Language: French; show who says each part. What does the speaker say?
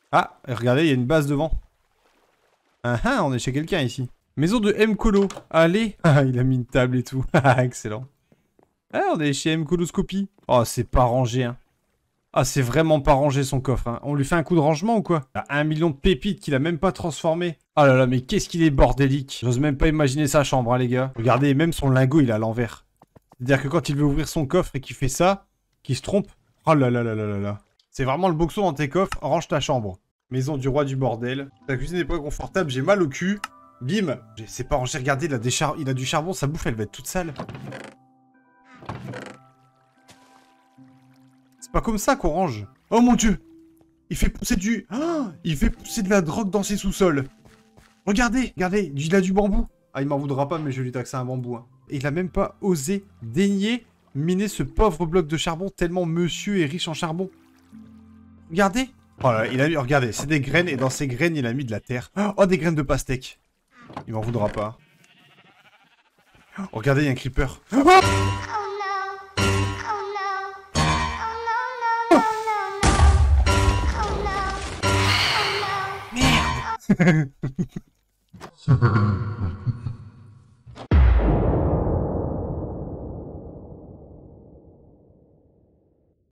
Speaker 1: Ah, regardez, il y a une base devant. Ah ah, on est chez quelqu'un ici. Maison de M. Colo. Allez. Ah, il a mis une table et tout. Ah, excellent. Ah, on est chez M. Coloscopie. Oh, c'est pas rangé, hein. Ah, c'est vraiment pas rangé son coffre, hein. On lui fait un coup de rangement ou quoi? Il a 1 million de pépites qu'il a même pas transformé. Oh là là, mais qu'est-ce qu'il est bordélique. J'ose même pas imaginer sa chambre, hein, les gars. Regardez, même son lingot, il est à l'envers. C'est-à-dire que quand il veut ouvrir son coffre et qu'il fait ça, qu'il se trompe. Oh là là là là là là. C'est vraiment le boxon dans tes coffres, range ta chambre. Maison du roi du bordel. La cuisine n'est pas confortable, j'ai mal au cul. Bim. C'est pas rangé, regardez, il a du charbon, sa bouffe, elle va être toute sale. C'est pas comme ça qu'on range. Oh mon dieu. Il fait pousser du... Ah, il fait pousser de la drogue dans ses sous-sols. Regardez, regardez, il a du bambou. Ah, il m'en voudra pas, mais je vais lui taxer un bambou. Hein. Et il a même pas osé daigner miner ce pauvre bloc de charbon tellement monsieur est riche en charbon. Regardez. Oh là, il a mis, regardez, c'est des graines et dans ces graines, il a mis de la terre. Oh, des graines de pastèque. Il m'en voudra pas. Oh, regardez, il y a un creeper. Oh merde.